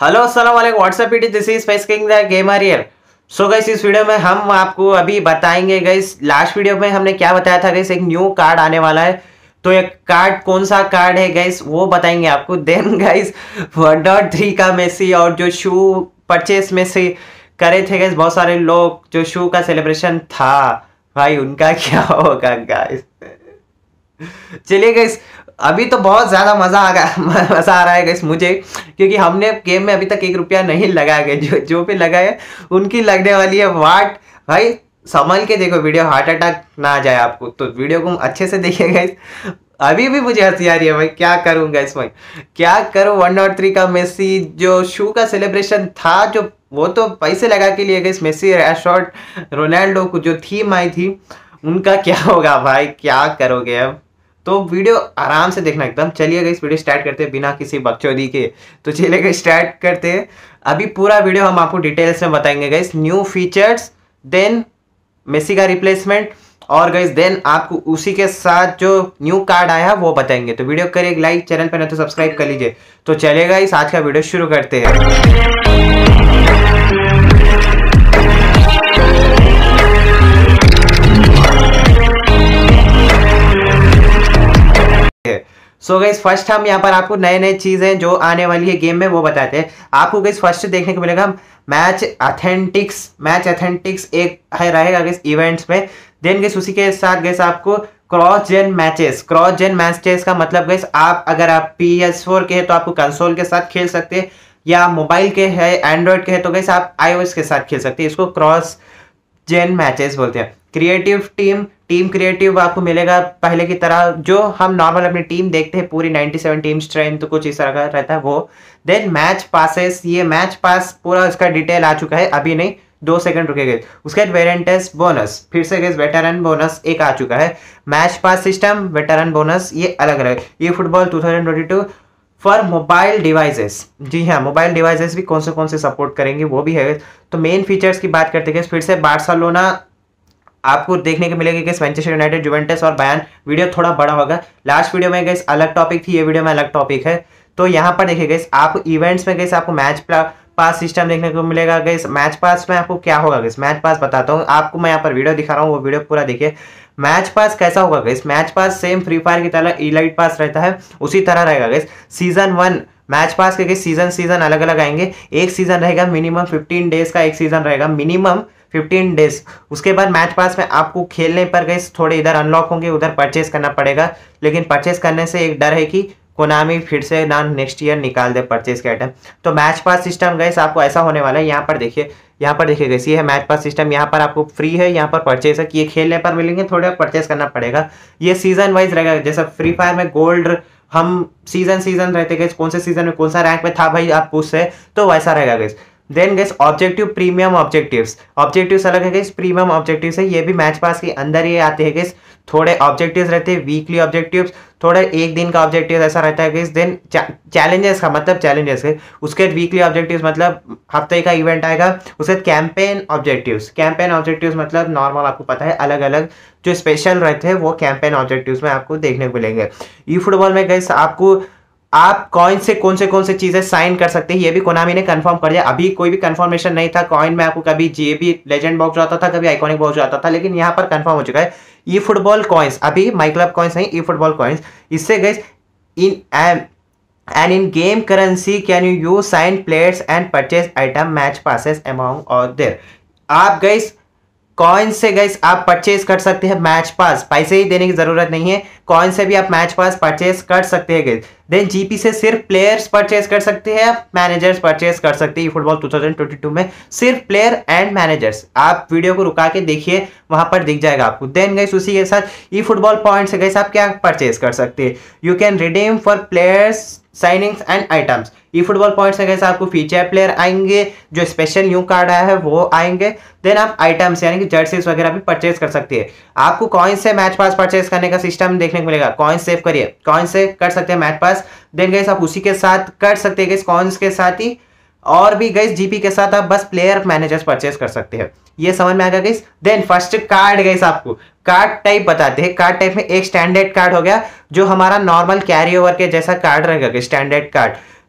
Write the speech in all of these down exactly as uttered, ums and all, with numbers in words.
Hello अस्सलाम वालेकुम what's up it this is space king the gamer here. So guys इस video में हम आपको अभी बताएंगे गाइस, लास्ट वीडियो में हमने क्या बताया था गाइस, एक न्यू कार्ड आने वाला है। तो एक कार्ड कौन सा कार्ड है गाइस वो बताएंगे आपको। Then guys one dot three का मेसी और जो शू परचेस में से करे थे गाइस बहुत सारे लोग, जो शू का सेलिब्रेशन था भाई उनका क्या होगा गाइस। चलिए गाइस अभी तो बहुत ज्यादा मजा आ गया मजा आ रहा है गाइस मुझे, क्योंकि हमने गेम में अभी तक एक रुपया नहीं लगाया गया। जो जो भी लगाए उनकी लगने वाली है वाट। भाई संभल के देखो वीडियो, हार्ट अटैक ना आ जाए आपको। तो वीडियो को अच्छे से देखिए गाइस। अभी भी मुझे हंसी आ रही है भाई, क्या करूं गाइस भाई क्या करूं। वन डॉट थ्री का मेसी जो शू का सेलिब्रेशन था, जो वो तो पैसे लगा के लिए गाइस, मेसी रैशफोर्ड रोनाल्डो को जो थीम आई थी उनका क्या होगा भाई, क्या करोगे अब। तो वीडियो आराम से देखना एकदम। चलिए गाइस वीडियो स्टार्ट करते हैं बिना किसी बकचोदी के। तो चलिए गाइस स्टार्ट करते हैं। अभी पूरा वीडियो हम आपको डिटेल्स में बताएंगे guys, new features, then Messi का रिप्लेसमेंट, और गाइस देन आपको उसी के साथ जो न्यू कार्ड आया है वो बताएंगे। तो वीडियो करिए लाइक, चैनल पर नहीं तो सब्सक्राइब कर लीजिए। तो चलिए गाइस आज का वीडियो शुरू करते हैं। सो गाइस फर्स्ट हम यहाँ पर आपको नए नए चीजें जो आने वाली है गेम में वो बताते हैं आपको। गाइस फर्स्ट देखने को मिलेगा मैच ऑथेंटिक्स। मैच ऑथेंटिक्स एक है रहेगा गाइस इवेंट्स में। देन गाइस उसी के साथ गाइस आपको cross gen matches. Cross gen matches का मतलब गाइस आप अगर आप पी एस फोर के हैं तो आपको कंसोल के साथ खेल सकते हैं, या मोबाइल के है एंड्रॉइड के है तो गाइस आप आईओएस के साथ खेल सकते हैं। इसको क्रॉस जेन मैचेस बोलते हैं। क्रिएटिव टीम टीम क्रिएटिव आपको मिलेगा पहले की तरह, जो हम नॉर्मल अपनी टीम देखते हैं पूरी सत्तानवे टीम स्ट्रेंथ तो कुछ इस तरह का रहता है वो। देन मैच पासेस, ये मैच पास पूरा इसका डिटेल आ चुका है, अभी नहीं दो सेकंड रुकेगा। उसके बाद वेरिएंटेस बोनस, फिर से गैस वेटरन बोनस एक आ चुका है। Match pass system, veteran bonus ये अलग अलग। ये football two thousand twenty two for mobile devices, जी हाँ मोबाइल डिवाइसेस भी कौन से कौन से सपोर्ट करेंगे वो भी है। तो मेन फीचर्स की बात करते हैं फिर से बार्सिलोना आपको देखने को मिलेगा कि मैनचेस्टर यूनाइटेड, जुवेंटस और बायर्न। वीडियो थोड़ा बड़ा होगा, लास्ट वीडियो में गैस अलग टॉपिक थी, ये वीडियो में अलग टॉपिक है। तो यहाँ पर देखिए गैस आपको इवेंट्स में गैस आपको मैच पास सिस्टम देखने को मिलेगा गैस। मैच पास में आपको क्या होगा गैस, मैच पास बताता हूँ आपको, मैं यहाँ पर वीडियो दिखा रहा हूँ वो वीडियो पूरा देखिए। मैच पास कैसा होगा guys, match pass same free fire की तरह इलाइट पास रहता है उसी तरह रहेगा guys. Season one match pass के सीजन सीजन अलग अलग आएंगे। एक सीजन रहेगा मिनिमम फिफ्टीन डेज का, एक सीजन रहेगा मिनिमम फिफ्टीन डेज। उसके बाद मैच पास में आपको खेलने पर गए थोड़े इधर अनलॉक होंगे, उधर परचेस करना पड़ेगा। लेकिन परचेस करने से एक डर है कि कोनामी फिर से ना नेक्स्ट ईयर निकाल दे परचेस के आइटम। तो मैच पास सिस्टम गैस आपको ऐसा होने वाला है। यहाँ पर देखिए, यहाँ पर देखिए गैस ये है मैच पास सिस्टम। यहाँ पर आपको फ्री है, यहाँ पर परचेस है कि ये खेलने पर मिलेंगे, थोड़ा परचेस करना पड़ेगा। ये सीजन वाइज रहेगा, जैसा फ्री फायर में गोल्ड हम सीजन सीजन रहते गए, कौन से सीजन में कौन सा रैंक में था भाई आप पूछ रहे, तो वैसा रहेगा guys. Then guys objective, premium objectives. Objectives अलग है गैस, प्रीमियम ऑब्जेक्टिव्स है, ये भी मैच पास के अंदर ही आते हैं गैस। थोड़े ऑब्जेक्टिव्स रहते हैं वीकली ऑब्जेक्टिव्स, थोड़ा एक दिन का ऑब्जेक्टिव ऐसा रहता है गैस। देन चैलेंजेस का मतलब चैलेंजेस है, उसके वीकली ऑब्जेक्टिव्स मतलब हफ्ते का इवेंट आएगा। उसके कैंपेन ऑब्जेक्टिव्स, कैंपेन ऑब्जेक्टिव्स मतलब नॉर्मल आपको पता है अलग अलग जो स्पेशल रहते हैं वो कैंपेन ऑब्जेक्टिव्स में आपको देखने को मिलेंगे। ई फुटबॉल में गैस आपको आप कॉइन से कौन से कौन से चीजें साइन कर सकते हैं ये भी कोनामी ने कंफर्म कर दिया। अभी कोई भी कंफर्मेशन नहीं था कॉइन में, आपको कभी जेबी लेजेंड बॉक्स आता था, कभी आइकॉनिक बॉक्स आता था, लेकिन यहाँ पर कंफर्म हो चुका है ई फुटबॉल कॉइन्स। अभी माई क्लब कॉइन्स नहीं, ई फुटबॉल कॉइन्स। इससे guys in and in game currency can you use sign players and purchase item match passes among और देयर। आप गैस कॉइन से गैस आप परचेज कर सकते हैं मैच पास, पैसे ही देने की जरूरत नहीं है, कॉइन से भी आप मैच पास परचेज कर सकते हैं गैस। देन जीपी से सिर्फ प्लेयर्स परचेज कर सकते हैं, मैनेजर्स परचेज कर सकते हैं। Football two thousand twenty two में सिर्फ प्लेयर एंड मैनेजर्स। आप वीडियो को रुका के देखिए, वहां पर दिख जाएगा आपको। देन गैस उसी के साथ ई फुटबॉल पॉइंट से गैस आप क्या परचेज कर सकते हैं, you can redeem for players signings and items. EFootball point से गैस आपको फीचर प्लेयर आएंगे, जो स्पेशल न्यू कार्ड आया है वो आएंगे। देन आप आइटम्स यानी कि जर्सीज वगैरह भी परचेज कर सकते हैं। आपको कॉइन से मैच पास परचेज करने का सिस्टम देखने को मिलेगा। कॉइन सेव करिए, कॉइन से कर सकते हैं मैच पास। देन गैस आप उसी के साथ कर सकते हैं गैस कॉइन्स के साथ ही, और भी गैस जीपी के साथ आप बस प्लेयर मैनेजर्स परचेज कर सकते हैं। ये समझ में आ गया guys. Then first card guys आपको कार्ड टाइप बताते हैं। कार्ड टाइप में एक स्टैंडर्ड कार्ड हो गया, जो हमारा नॉर्मल कैरी ओवर के जैसा कार्ड रहेगा, स्टैंडर्ड कार्ड।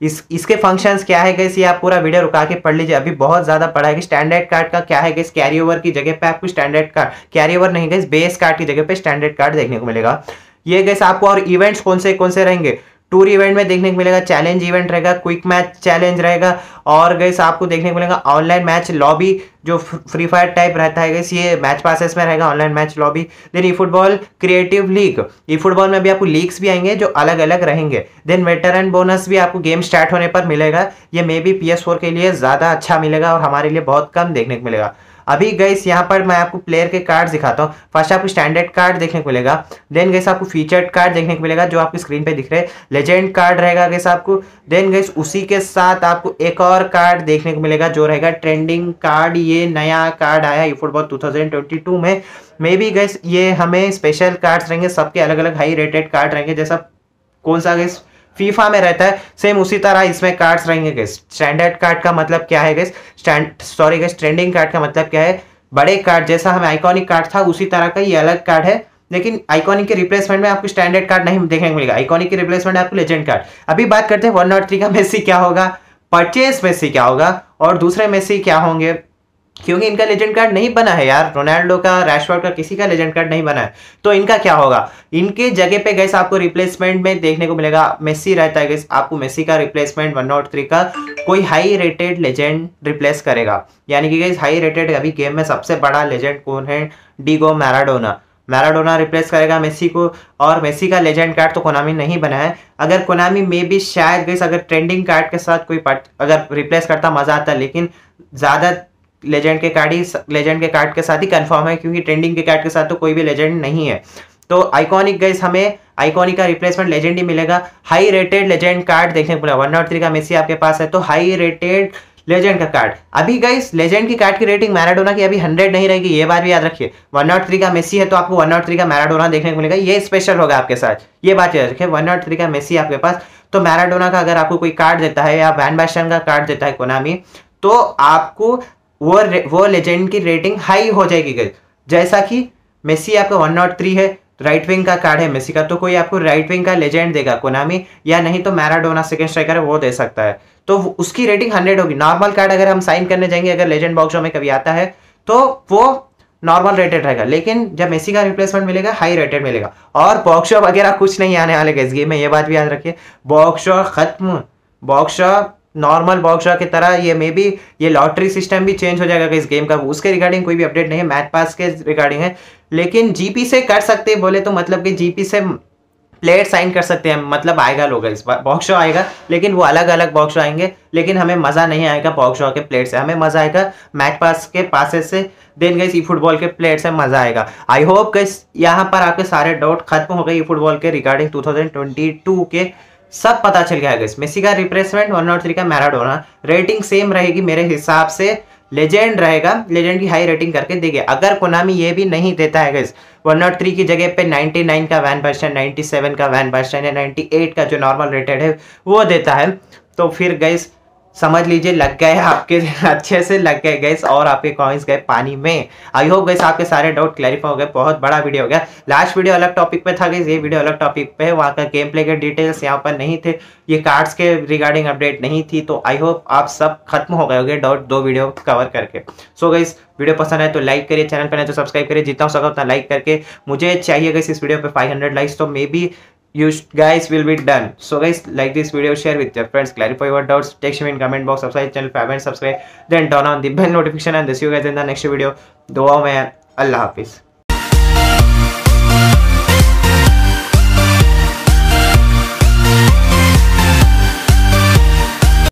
इस इसके फंक्शंस क्या है गाइस, ये आप पूरा वीडियो रुका के पढ़ लीजिए, अभी बहुत ज्यादा पढ़ा है कि स्टैंडर्ड कार्ड का क्या है गाइस, कैरी ओवर की जगह पे आपको स्टैंडर्ड कार्ड, कैरी ओवर नहीं गाइस, बेस कार्ड की जगह पे स्टैंडर्ड कार्ड देखने को मिलेगा। ये गाइस आपको और इवेंट्स कौन से कौन से रहेंगे, टूर इवेंट में देखने को मिलेगा, चैलेंज इवेंट रहेगा, क्विक मैच चैलेंज रहेगा, और गाइस आपको देखने को मिलेगा ऑनलाइन मैच लॉबी जो फ्री फायर टाइप रहता है गाइस, ये मैच पासेस में रहेगा online match lobby. Then eFootball creative league, eFootball में भी आपको लीग्स भी आएंगे जो अलग अलग रहेंगे। देन वेटरन बोनस भी आपको गेम स्टार्ट होने पर मिलेगा, ये maybe P S four के लिए ज्यादा अच्छा मिलेगा और हमारे लिए बहुत कम देखने को मिलेगा। अभी गाइस यहाँ पर मैं आपको प्लेयर के कार्ड दिखाता हूँ। फर्स्ट आपको स्टैंडर्ड कार्ड देखने को मिलेगा, देन गाइस आपको फीचर्ड कार्ड देखने को मिलेगा जो आपकी स्क्रीन पे दिख रहे हैं, लेजेंड कार्ड रहेगा गाइस आपको। देन गाइस उसी के साथ आपको एक और कार्ड देखने को मिलेगा जो रहेगा ट्रेंडिंग कार्ड, ये नया कार्ड आया e football two thousand twenty two में। मे बी गाइस ये हमें स्पेशल कार्ड्स रहेंगे, सबके अलग अलग हाई रेटेड कार्ड रहेंगे, जैसा कौन सा गाइस फीफा में रहता है सेम उसी तरह इसमें कार्ड्स रहेंगे गाइस। स्टैंडर्ड कार्ड का मतलब क्या है guys, stand sorry guys trending card का मतलब क्या है, बड़े कार्ड जैसा हमें आइकॉनिक कार्ड था उसी तरह का ये अलग कार्ड है, लेकिन आइकॉनिक के रिप्लेसमेंट में आपको स्टैंडर्ड कार्ड नहीं देखने को मिलेगा, आइकॉनिक के रिप्लेसमेंट आपको लेजेंड कार्ड। अभी बात करते हैं वन नॉट थ्री का मेसी क्या होगा, परचेज मेसी क्या होगा और दूसरे मेसी क्या होंगे, क्योंकि इनका लेजेंड कार्ड नहीं बना है यार, रोनाल्डो का, रैशफोर्ड का, किसी का लेजेंड कार्ड नहीं बना है, तो इनका क्या होगा। इनके जगह पे गैस आपको रिप्लेसमेंट में देखने को मिलेगा मेसी रहता है गैस, आपको मेसी का रिप्लेसमेंट वन नॉट थ्री का कोई हाई रेटेड लेजेंड रिप्लेस करेगा। यानी कि गैस हाई रेटेड अभी गेम में सबसे बड़ा लेजेंड कौन है, डीगो मैराडोना, मैराडोना रिप्लेस करेगा मेसी को। और मेसी का लेजेंड कार्ड तो कोनामी नहीं बना है, अगर कोनामी में भी शायद गैस अगर ट्रेंडिंग कार्ड के साथ कोई पार्ट अगर रिप्लेस करता मजा आता, लेकिन ज्यादा लेजेंड के कार्ड ही लेजेंड के कार्ड के साथ ही कंफर्म है, क्योंकि ट्रेंडिंग के कार्ड के साथ तो कोई भी लेजेंड नहीं है। तो आइकॉनिक गाइस हमें आइकॉनिक का रिप्लेसमेंट लेजेंड ही मिलेगा। हाई रेटेड लेजेंड कार्ड देखने को मिला, वन नॉट थ्री का मेसी आपके पास है तो हाई रेटेड लेजेंड का कार्ड। अभी गाइस लेजेंड की कार्ड की रेटिंग मैराडोना की अभी हंड्रेड नहीं रहेगी, ये बात भी याद रखिए। वन नॉट थ्री का मेसी है तो आपको वन नॉट थ्री का मैराडोना देखने को मिलेगा, ये स्पेशल होगा आपके साथ, ये बात याद रखिए। वन नॉट थ्री का मेसी आपके पास तो मैराडोना का अगर आपको कोई कार्ड देता है या वैन बैस्टन का कार्ड देता है कोनामी, तो आपको वो वो लेजेंड की रेटिंग हाई हो जाएगी गाइस। जैसा कि मेसी आपका वन नॉट थ्री है, राइट विंग का कार्ड है मेसी का, तो कोई आपको राइट विंग का लेजेंड देगा कोनामी, या नहीं तो मैराडोना सेकंड स्ट्राइकर है वो दे सकता है, तो उसकी रेटिंग हंड्रेड होगी। नॉर्मल कार्ड अगर हम साइन करने जाएंगे, अगर लेजेंड बॉक्स में कभी आता है तो वो नॉर्मल रेटेड रहेगा, लेकिन जब मेसी का रिप्लेसमेंट मिलेगा हाई रेटेड मिलेगा। और बॉक्स वगैरह कुछ नहीं आने वाले इस गेम में, ये बात भी याद रखिए। बॉक्स खत्म, बॉक्स नॉर्मल बॉक्स की तरह ये मे बी ये लॉटरी सिस्टम भी चेंज हो जाएगा इस गेम का, उसके रिगार्डिंग कोई भी अपडेट नहीं है, मैच पास के रिगार्डिंग है। लेकिन जीपी से कर सकते बोले तो मतलब कि जीपी से प्लेयर साइन कर सकते हैं, मतलब आएगा लोग इस बार बॉक्स शो आएगा, लेकिन वो अलग अलग बॉक्स शो आएंगे, लेकिन हमें मजा नहीं आएगा बॉक्स शो के प्लेयर से, हमें मजा आएगा मैच पास के पासेस से, देन गाइस ई फुटबॉल के प्लेयर से मजा आएगा। आई होप गाइस यहाँ पर आपके सारे डाउट खत्म हो गए ई फुटबॉल के regarding two thousand twenty two के, सब पता चल गया है। मेसी का रिप्लेसमेंट वन नॉट थ्री का मैराडोना, रेटिंग सेम रहेगी मेरे हिसाब से, लेजेंड रहेगा, लेजेंड की हाई रेटिंग करके देंगे। अगर कोनामी ये भी नहीं देता है गाइस वन नॉट थ्री की जगह पे नाइंटी नाइन का वैन बैस्टन, नाइंटी सेवन का वैन बैस्टन या नाइंटी एट का जो नॉर्मल रेटेड है वो देता है, तो फिर गाइस समझ लीजिए लग गए आपके अच्छे से लग गए गैस, और आपके कॉइन्स गए पानी में। आई होप गैस आपके सारे डाउट क्लैरिफाई हो गए, बहुत बड़ा वीडियो हो गया। लास्ट वीडियो अलग टॉपिक पे था गैस, ये वीडियो अलग टॉपिक पे है, वहाँ का गेम प्ले के डिटेल्स यहाँ पर नहीं थे, ये कार्ड्स के रिगार्डिंग अपडेट नहीं थी, तो आई होप आप सब खत्म हो गए होंगे डाउट दो वीडियो कवर करके। सो गैस वीडियो पसंद है तो लाइक करिए, चैनल पर नहीं तो सब्सक्राइब करिए, जितना हो सका उतना लाइक करके, मुझे चाहिए गैस इस वीडियो पे फाइव हंड्रेड लाइक्स, तो maybe you guys will be done. So guys, like this video, share with your friends, clarify your doubts, text me in comment box, subscribe channel if you haven't subscribed, then turn on the bell notification, and see you guys in the next video. दुआ में अल्लाह हाफिज।